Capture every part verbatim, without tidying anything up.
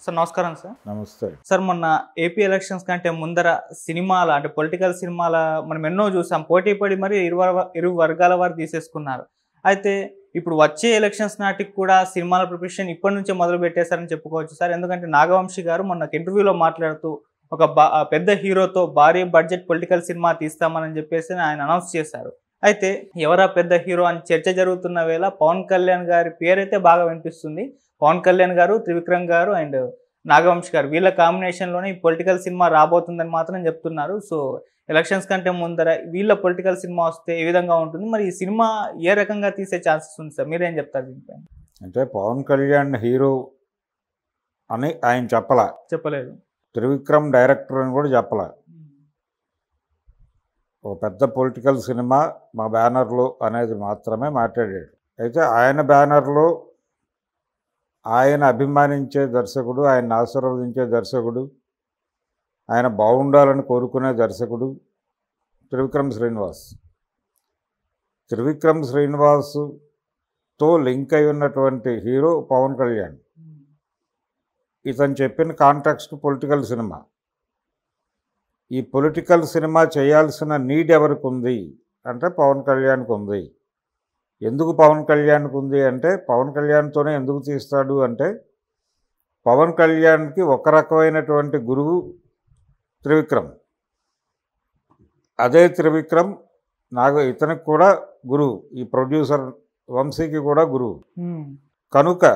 Sir నమస్కారం sir. నమస్తే sir మొన్న ఏపీ ఎలక్షన్స్ కంటే ముందర సినిమాల అంటే పొలిటికల్ సినిమాల మనం ఎన్నో చూసాం. పోటీ పడి మరి ఇరు ఇరు వర్గాల వారు తీసేసుకున్నారు. అయితే ఇప్పుడు వచ్చే ఎలక్షన్స్ నాటికి కూడా సినిమాల ప్రిపరేషన్ ఇప్పటి నుంచే మొదలు పెట్టేశారని చెప్పుకోవచ్చు సార్. ఎందుకంటే నాగవంశి గారు మొన్న ఇంటర్వ్యూలో మాట్లాడుతూ ఒక పెద్ద హీరోతో భారీ బడ్జెట్ పొలిటికల్ సినిమా తీస్తామని చెప్పేసి ఆయన అనౌన్స్ చేశారు. అయితే ఎవరా పెద్ద హీరో అని చర్చ జరుగుతున్న వేళ పవన్ కళ్యాణ్ గారి పేరైతే బాగా వినిపిస్తుంది. పవన్ కళ్యాణ్ గారు, త్రివిక్రమ్ గారు అండ్ నాగవంశి గారు వీళ్ళ కాంబినేషన్లోనే ఈ పొలిటికల్ సినిమా రాబోతుందని మాత్రం చెప్తున్నారు. సో ఎలక్షన్స్ కంటే ముందర వీళ్ళ పొలిటికల్ సినిమా వస్తే ఏ విధంగా ఉంటుంది, మరి ఈ సినిమా ఏ రకంగా తీసే ఛాన్సెస్ ఉంది సార్, మీరేం చెప్తారు దీనిపైన? అంటే పవన్ కళ్యాణ్ హీరో అని ఆయన చెప్పలా, చెప్పలేదు. త్రివిక్రమ్ డైరెక్టర్ అని కూడా చెప్పలా. ఒక పెద్ద పొలిటికల్ సినిమా మా బ్యానర్లో అనేది మాత్రమే మాట్లాడాడు. అయితే ఆయన బ్యానర్లో ఆయన అభిమానించే దర్శకుడు, ఆయన ఆశీర్వదించే దర్శకుడు, ఆయన బాగుండాలని కోరుకునే దర్శకుడు త్రివిక్రమ్ శ్రీనివాస్. త్రివిక్రమ్ శ్రీనివాస్తో లింక్ అయి ఉన్నటువంటి హీరో పవన్ కళ్యాణ్. ఇతను చెప్పిన కాంటెక్స్ట్ పొలిటికల్ సినిమా. ఈ పొలిటికల్ సినిమా చేయాల్సిన నీడ్ ఎవరికి ఉంది అంటే పవన్ కళ్యాణ్కి ఉంది. ఎందుకు పవన్ కళ్యాణ్కి ఉంది అంటే పవన్ కళ్యాణ్తోనే ఎందుకు తీస్తాడు అంటే పవన్ కళ్యాణ్కి ఒక రకమైనటువంటి గురువు త్రివిక్రమ్. అదే త్రివిక్రమ్ నాగ ఇతనికి కూడా గురువు, ఈ ప్రొడ్యూసర్ వంశీకి కూడా గురువు. కనుక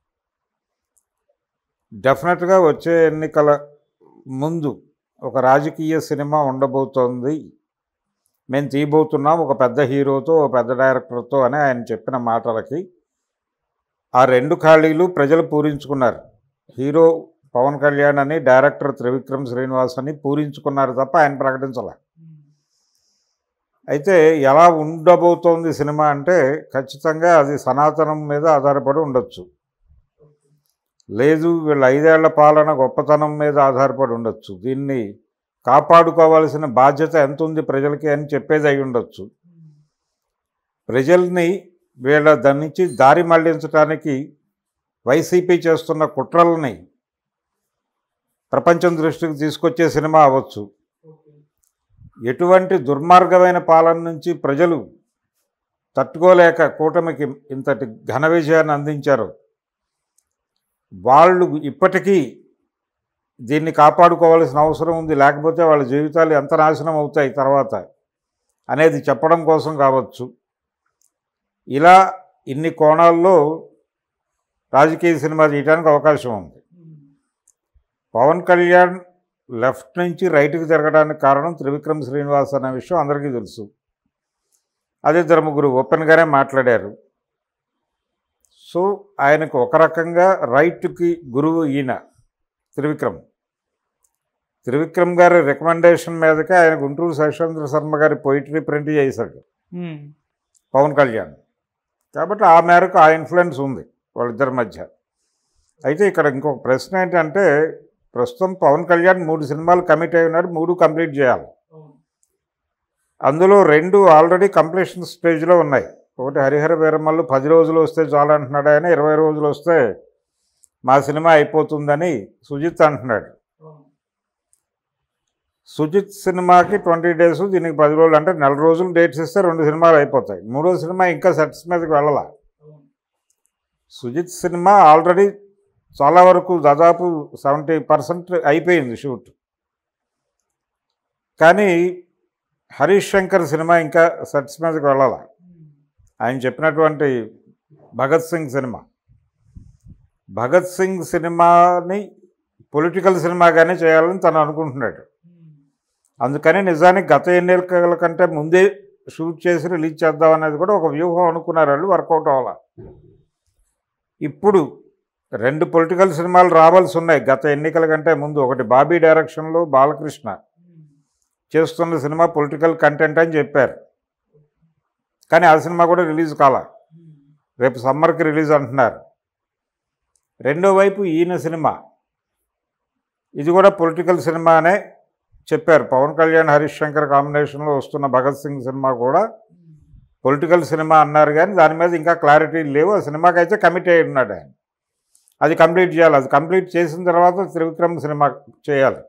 డెఫినెట్గా వచ్చే ఎన్నికల ముందు ఒక రాజకీయ సినిమా ఉండబోతోంది, మేము తీయబోతున్నాం ఒక పెద్ద హీరోతో ఒక పెద్ద డైరెక్టర్తో అని ఆయన చెప్పిన మాటలకి ఆ రెండు ఖాళీలు ప్రజలు పూరించుకున్నారు. హీరో పవన్ కళ్యాణ్ అని, డైరెక్టర్ త్రివిక్రమ్ శ్రీనివాస్ అని పూరించుకున్నారు తప్ప ఆయన ప్రకటించాల. అయితే ఎలా ఉండబోతోంది సినిమా అంటే ఖచ్చితంగా అది సనాతనం మీద ఆధారపడి ఉండొచ్చు, లేదు వీళ్ళ ఐదేళ్ల పాలన గొప్పతనం మీద ఆధారపడి ఉండొచ్చు, దీన్ని కాపాడుకోవాల్సిన బాధ్యత ఎంత ఉంది ప్రజలకి అని చెప్పేది అయి ఉండొచ్చు. ప్రజల్ని వీళ్ళ దాని నుంచి దారి మళ్లించడానికి వైసీపీ చేస్తున్న కుట్రలని ప్రపంచం దృష్టికి తీసుకొచ్చే సినిమా అవ్వచ్చు. ఎటువంటి దుర్మార్గమైన పాలన నుంచి ప్రజలు తట్టుకోలేక కూటమికి ఇంతటి ఘన విజయాన్ని అందించారు, వాళ్ళు ఇప్పటికీ దీన్ని కాపాడుకోవాల్సిన అవసరం ఉంది, లేకపోతే వాళ్ళ జీవితాలు ఎంత నాశనం అవుతాయి తర్వాత అనేది చెప్పడం కోసం కావచ్చు. ఇలా ఇన్ని కోణాల్లో రాజకీయ సినిమా తీయడానికి అవకాశం ఉంది. పవన్ కళ్యాణ్ లెఫ్ట్ నుంచి రైట్కి తిరగడానికి కారణం త్రివిక్రమ్ శ్రీనివాస్ అనే విషయం అందరికీ తెలుసు. అదే ఇద్దరు ముగ్గురు ఓపెన్గానే మాట్లాడారు. సో ఆయనకు ఒక రకంగా రైట్కి గురువు ఈయన త్రివిక్రమ్. త్రివిక్రమ్ గారి రికమెండేషన్ మీదకే ఆయన గుంటూరు శేషేంద్ర శర్మ గారి పోయిటరీ ప్రింట్ చేశాడు పవన్ కళ్యాణ్. కాబట్టి ఆ మేరకు ఆ ఇన్ఫ్లుయెన్స్ ఉంది వాళ్ళిద్దరి మధ్య. అయితే ఇక్కడ ఇంకొక ప్రశ్న ఏంటంటే ప్రస్తుతం పవన్ కళ్యాణ్ మూడు సినిమాలు కమిట్ అయి ఉన్నారు, మూడు కంప్లీట్ చేయాలి. అందులో రెండు ఆల్రెడీ కంప్లీషన్ స్టేజ్లో ఉన్నాయి. ఒకటి హరిహర వీరమల్లు పది రోజులు వస్తే చాలు అంటున్నాడు ఆయన, ఇరవై రోజులు వస్తే మా సినిమా అయిపోతుందని సుజిత్ అంటున్నాడు. సుజిత్ సినిమాకి ట్వంటీ డేస్, దీనికి పది రోజులు, అంటే నెల రోజులు డేట్స్ ఇస్తే రెండు సినిమాలు అయిపోతాయి. మూడో సినిమా ఇంకా సెట్స్ మీదకి వెళ్ళాల. సుజిత్ సినిమా ఆల్రెడీ చాలా వరకు దాదాపు సెవెంటీ పర్సెంట్ అయిపోయింది షూట్. కానీ హరీష్ శంకర్ సినిమా ఇంకా సెట్స్ మీదకి వెళ్ళాల. ఆయన చెప్పినటువంటి భగత్ సింగ్ సినిమా భగత్ సింగ్ సినిమాని పొలిటికల్ సినిమాగానే చేయాలని తను అనుకుంటున్నాడు. అందుకని నిజానికి గత ఎన్నికల కంటే ముందే షూట్ చేసి రిలీజ్ చేద్దాం అనేది కూడా ఒక వ్యూహం అనుకున్నారు వాళ్ళు, వర్కౌట్ అవ్వాలి. ఇప్పుడు రెండు పొలిటికల్ సినిమాలు రావాల్సి ఉన్నాయి గత ఎన్నికల కంటే ముందు. ఒకటి బాబీ డైరెక్షన్లో బాలకృష్ణ చేస్తున్న సినిమా పొలిటికల్ కంటెంట్ అని చెప్పారు, కానీ ఆ సినిమా కూడా రిలీజ్ కాల, రేపు సమ్మర్కి రిలీజ్ అంటున్నారు. రెండో వైపు ఈయన సినిమా, ఇది కూడా పొలిటికల్ సినిమా అనే చెప్పారు. పవన్ కళ్యాణ్ హరీష్ శంకర్ కాంబినేషన్లో వస్తున్న భగత్ సింగ్ సినిమా కూడా పొలిటికల్ సినిమా అన్నారు, కానీ దాని మీద ఇంకా క్లారిటీ లేవు. ఆ సినిమాకి అయితే కమిట్ అయి ఉన్నాడు ఆయన. అది కంప్లీట్ చేయాలి. అది కంప్లీట్ చేసిన తర్వాత త్రివిక్రమ్ సినిమా చేయాలి.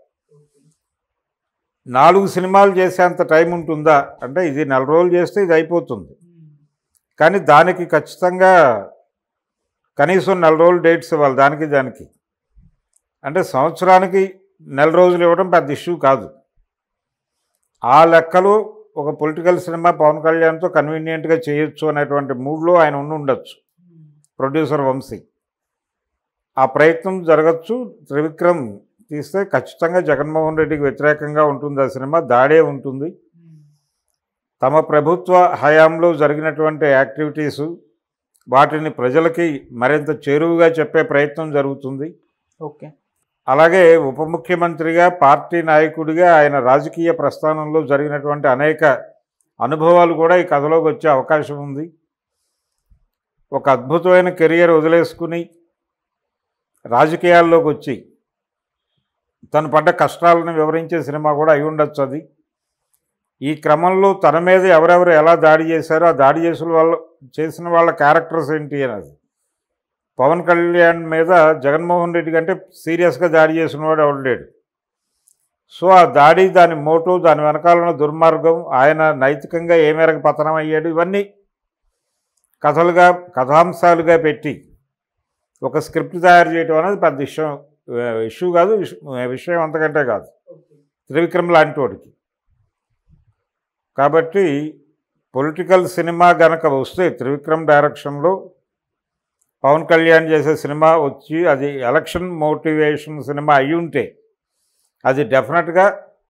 నాలుగు సినిమాలు చేసేంత టైం ఉంటుందా అంటే ఇది నెల రోజులు చేస్తే ఇది అయిపోతుంది. కానీ దానికి ఖచ్చితంగా కనీసం నెల రోజులు డేట్స్ ఇవ్వాలి దానికి దానికి. అంటే సంవత్సరానికి నెల రోజులు ఇవ్వడం పెద్ద ఇష్యూ కాదు. ఆ లెక్కలో ఒక పొలిటికల్ సినిమా పవన్ కళ్యాణ్తో కన్వీనియంట్గా చేయొచ్చు అనేటువంటి మూడ్లో ఆయన ఉండి ఉండొచ్చు ప్రొడ్యూసర్ వంశీ. ఆ ప్రయత్నం జరగచ్చు. త్రివిక్రమ్ తీస్తే ఖచ్చితంగా జగన్మోహన్ రెడ్డికి వ్యతిరేకంగా ఉంటుంది ఆ సినిమా, దాడే ఉంటుంది. తమ ప్రభుత్వ హయాంలో జరిగినటువంటి యాక్టివిటీసు వాటిని ప్రజలకి మరింత చేరువుగా చెప్పే ప్రయత్నం జరుగుతుంది. ఓకే. అలాగే ఉప ముఖ్యమంత్రిగా పార్టీ నాయకుడిగా ఆయన రాజకీయ ప్రస్థానంలో జరిగినటువంటి అనేక అనుభవాలు కూడా ఈ కథలోకి వచ్చే అవకాశం ఉంది. ఒక అద్భుతమైన కెరియర్ వదిలేసుకుని రాజకీయాల్లోకి వచ్చి తను పడ్డ కష్టాలను వివరించే సినిమా కూడా అయి ఉండొచ్చు అది. ఈ క్రమంలో తన మీద ఎవరెవరు ఎలా దాడి చేశారో ఆ దాడి చేసిన వాళ్ళ చేసిన వాళ్ళ క్యారెక్టర్స్ ఏంటి అనేది. పవన్ కళ్యాణ్ మీద జగన్మోహన్ రెడ్డి కంటే సీరియస్గా దాడి చేసిన వాడు ఎవడు లేడు. సో ఆ దాడి, దాని మోటో, దాని వెనకాలన్న దుర్మార్గం, ఆయన నైతికంగా ఏ మేరకు పతనం అయ్యాడు, ఇవన్నీ కథలుగా కథాంశాలుగా పెట్టి ఒక స్క్రిప్ట్ తయారు చేయడం అనేది పెద్ద విషయం ఇష్యూ కాదు, విషయం అంతకంటే కాదు త్రివిక్రమ్ లాంటి వాడికి. కాబట్టి పొలిటికల్ సినిమా గనక వస్తే త్రివిక్రమ్ డైరెక్షన్లో పవన్ కళ్యాణ్ చేసే సినిమా వచ్చి అది ఎలక్షన్ మోటివేషన్ సినిమా అయి ఉంటే అది డెఫినెట్గా